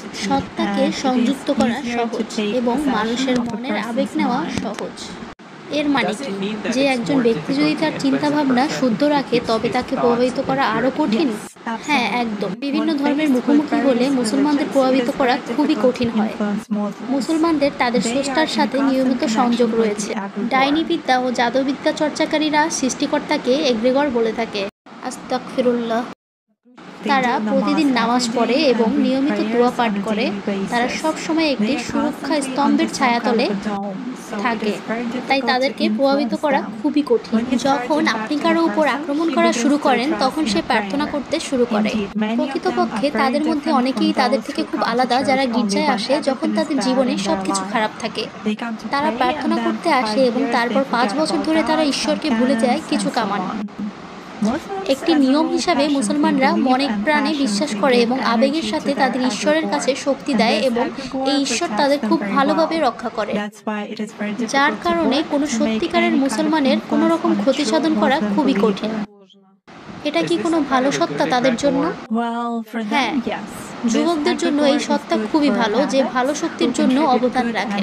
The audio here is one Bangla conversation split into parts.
সত্তাকে সংযুক্ত করা সহজ এবং মানুষের মনের আবেগ নেওয়া সহজ। এর মানে কি, যে একজন ব্যক্তি যদি তার চিন্তাভাবনা শুদ্ধ রাখে তবে তাকে প্রভাবিত করা আরও কঠিন? হ্যাঁ, একদম। বিভিন্ন ধর্মের মুখোমুখি হলে মুসলমানদের প্রভাবিত করা খুবই কঠিন হয়। মুসলমানদের তাদের স্রষ্টার সাথে নিয়মিত সংযোগ রয়েছে। ডাইনিবিদ্যা ও জাদুবিদ্যা চর্চাকারীরা সৃষ্টিকর্তাকে এগ্রেগর বলে থাকে। আস্তাগফিরুল্লাহ। তারা প্রতিদিন নামাজ পড়ে এবং নিয়মিত দোয়া পাঠ করে। তারা সব সময় একটি সুরক্ষা স্তম্ভের ছায়াতলে থাকে, তাই তাদেরকে প্রভাবিত করা খুবই কঠিন। যখন আপনি কারো উপর আক্রমণ করা শুরু করেন তখন সে প্রার্থনা করতে শুরু করে। প্রকৃতপক্ষে তাদের মধ্যে অনেকেই তাদের থেকে খুব আলাদা, যারা গির্জায় আসে যখন তাদের জীবনে সবকিছু খারাপ থাকে। তারা প্রার্থনা করতে আসে এবং তারপর 5 বছর ধরে তারা ঈশ্বরকে ভুলে যায় কিছু কামান। একটি নিয়ম হিসাবে মুসলমানরা মনে প্রাণে বিশ্বাস করে এবং আবেগের সাথে তাদের ঈশ্বরের কাছে শক্তি দেয় এবং এই ঈশ্বর তাদের খুব ভালোভাবে রক্ষা করে, যার কারণে কোনো সত্যিকারের মুসলমানের কোনো রকম ক্ষতি সাধন করা খুবই কঠিন। এটা কি কোনো ভালো সত্তা তাদের জন্য? হ্যাঁ, যুবকদের জন্য এই সত্তা খুবই ভালো, যে ভালো শক্তির জন্য অবদান রাখে।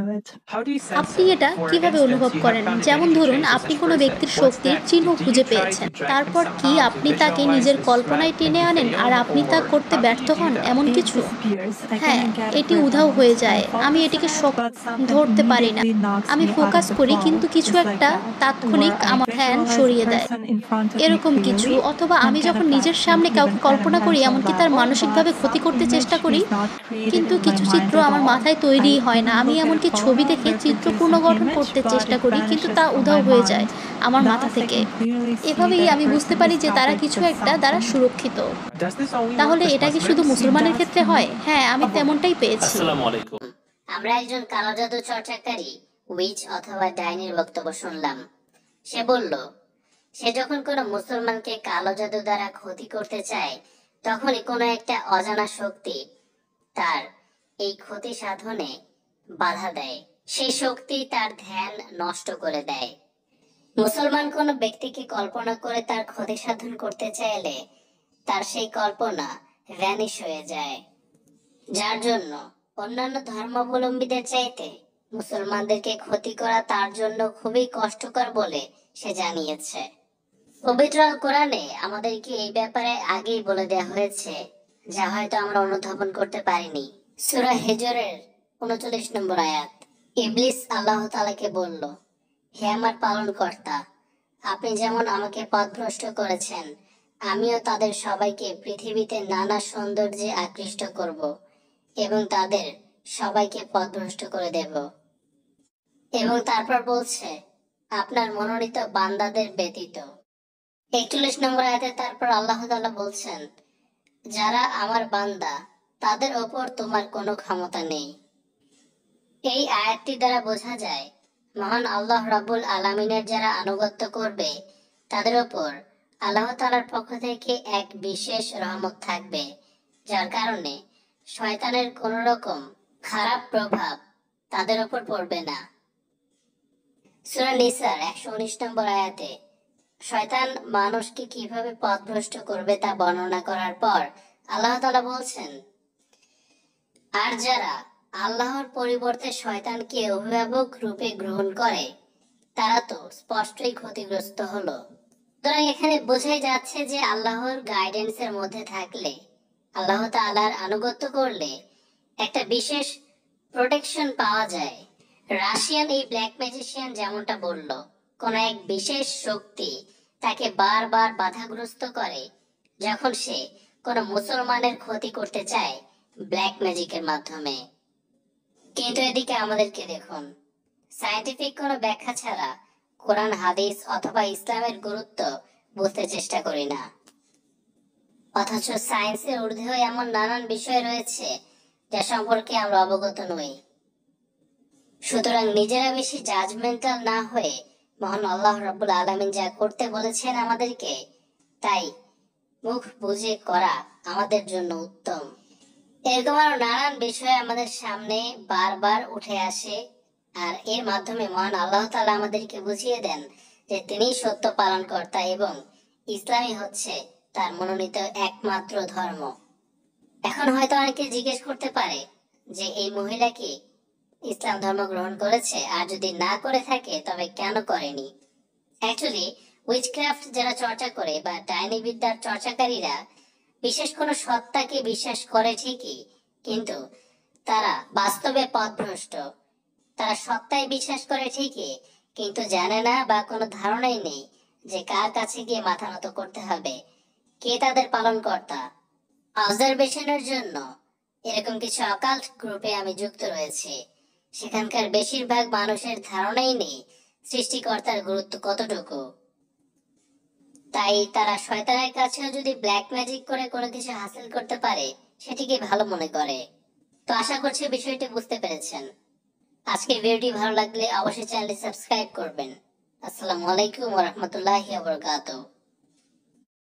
আপনি এটা কিভাবে অনুভব করেন? যেমন ধরুন, আপনি কোনো ব্যক্তির শক্তির চিহ্ন খুঁজে পেয়েছেন, তারপর কি আপনি তাকে নিজের কল্পনায় টেনে আনেন আর আপনি তা করতে ব্যর্থ হন, এমন কিছু? হ্যাঁ, এটি উধাও হয়ে যায়। আমি এটিকে ধরতে পারি না। আমি ফোকাস করি কিন্তু কিছু একটা তাৎক্ষণিক আমার ধ্যান সরিয়ে দেয়, এরকম কিছু। অথবা আমি যখন নিজের সামনে কাউকে কল্পনা করি, এমনকি তার মানসিকভাবে ক্ষতি করতে চেষ্টা করি, কিন্তু কিছু চিত্র আমার মাথায় তৈরি হয় না। আমি এমনকি ছবি দেখে চিত্র পুনর্গঠন করতে চেষ্টা করি, কিন্তু তা উধাও হয়ে যায় আমার মাথা থেকে। এভাবেই আমি বুঝতে পারি যে তারা কিছু একটা দ্বারা সুরক্ষিত। তাহলে এটা কি শুধু মুসলমানের ক্ষেত্রে হয়? হ্যাঁ, আমি তেমনটাই পেয়েছি। আসসালামু আলাইকুম। আমরা একজন কালো জাদু চর্চাকারী উইচ অথবা ডাইনির বক্তব্য শুনলাম। সে বলল, সে যখন কোনো মুসলমানকে কালো জাদু দ্বারা ক্ষতি করতে চায়, তখনই কোনো একটা অজানা শক্তি তার এই ক্ষতি সাধনে বাধা দেয়। সেই শক্তি তার ধ্যান নষ্ট করে দেয়। মুসলমান কোনো ব্যক্তিকে কল্পনা করে তার ক্ষতি সাধন করতে চাইলে তার সেই কল্পনা ভ্যানিশ হয়ে যায়, যার জন্য অন্যান্য ধর্মাবলম্বীদের চাইতে মুসলমানদেরকে ক্ষতি করা তার জন্য খুবই কষ্টকর বলে সে জানিয়েছে। পবিত্র আল কোরআনে আমাদেরকে এই ব্যাপারে আগেই বলে দেওয়া হয়েছে, যা হয়তো আমরা অনুধাবন করতে পারিনি। সূরা হিজরের 39 নম্বর আয়াত। ইবলিস আল্লাহ তাআলাকে বলল, হে আমার পালনকর্তা, আপনি যেমন আমাকে পথভ্রষ্ট করেছেন, আমিও তাদের সবাইকে পৃথিবীতে নানা সৌন্দর্যে আকৃষ্ট করব এবং তাদের সবাইকে পথভ্রষ্ট করে দেব। এবং তারপর বলছে, আপনার মনোনীত বান্দাদের ব্যতীত। 41 নম্বর আয়াতে তারপর আল্লাহ তাআলা বলছেন, যারা আমার বান্দা তাদের ওপর তোমার কোনো ক্ষমতা নেই। এই আয়াতটি দ্বারা বোঝা যায়, মহান আল্লাহ রাব্বুল আলামিনের যারা আনুগত্য করবে তাদের ওপর আল্লাহ তাআলার পক্ষ থেকে এক বিশেষ রহমত থাকবে, যার কারণে শয়তানের কোনো রকম খারাপ প্রভাব তাদের ওপর পড়বে না। সূরা নিসার 119 নম্বর আয়াতে শয়তান মানুষকে কিভাবে পথভ্রষ্ট করবে তা বর্ণনা করার পর আল্লাহ তাআলা বলছেন, আর যারা আল্লাহর পরিবর্তে শয়তানকে অভিভাবক রূপে গ্রহণ করে তারা তো স্পষ্টই ক্ষতিগ্রস্ত হলো। সুতরাং এখানে বোঝাই যাচ্ছে যে আল্লাহর গাইডেন্সের মধ্যে থাকলে, আল্লাহ তাআলার আনুগত্য করলে একটা বিশেষ প্রোটেকশন পাওয়া যায়। রাশিয়ান এই ব্ল্যাক ম্যাজিশিয়ান যেমনটা বলল, কোন এক বিশেষ শক্তি তাকে বারবার বাধাগ্রস্ত করে যখন সে কোনো মুসলমানের ক্ষতি করতে চায় ব্ল্যাক ম্যাজিকের মাধ্যমে। কিন্তু এদিকে আমাদেরকে দেখুন, সায়েন্টিফিক কোনো ব্যাখ্যা ছাড়া কোরআন হাদিস অথবা ইসলামের গুরুত্ব বুঝতে চেষ্টা করি না, অথচ সায়েন্সের ঊর্ধ্বেও এমন নানান বিষয় রয়েছে যা সম্পর্কে আমরা অবগত নই। সুতরাং নিজেরা বেশি জাজমেন্টাল না হয়ে মহান আল্লাহ রাব্বুল আলামিন যা করতে বলেছেন আমাদেরকে, তাই মুখ বুজে করা আমাদের জন্য উত্তম। এরকম আরো নানান বিষয় আমাদের সামনে বারবার উঠে আসে, আর এর মাধ্যমে মহান আল্লাহ তাআলা আমাদেরকে বুঝিয়ে দেন যে তিনিই সত্য পালনকর্তা এবং ইসলামই হচ্ছে তার মনোনীত একমাত্র ধর্ম। এখন হয়তো অনেকে জিজ্ঞেস করতে পারে যে এই মহিলা কি ইসলাম ধর্ম গ্রহণ করেছে, আর যদি না করে থাকে তবে কেন করেনি। অ্যাকচুয়ালি উইচক্রাফট যারা চর্চা করে বা ডাইনি বিদ্যার চর্চাকারীরা বিশেষ কোনো সত্তাকে বিশ্বাস করে ঠিকই, কিন্তু তারা বাস্তবে পথভ্রষ্ট। তারা সত্তায় বিশ্বাস করে ঠিকই, কিন্তু জানে না বা কোনো ধারণাই নেই যে কার কাছে গিয়ে মাথা নত করতে হবে, কে তাদের পালনকর্তা। অবজারভেশনের জন্য এরকম কিছু অকাল্ট গ্রুপে আমি যুক্ত রয়েছি। সেখানকার বেশিরভাগ মানুষের ধারণাই নেই সৃষ্টিকর্তার গুরুত্ব কতটুকু। তাই তারা শয়তানের কাছেও যদি ব্ল্যাক ম্যাজিক করে কোনো কিছু হাসিল করতে পারে সেটিকে ভালো মনে করে। তো আশা করছি বিষয়টি বুঝতে পেরেছেন। আজকের ভিডিওটি ভালো লাগলে অবশ্যই চ্যানেলটি সাবস্ক্রাইব করবেন। আসসালামু আলাইকুম ওয়া রাহমাতুল্লাহি ওয়া বারাকাতুহু।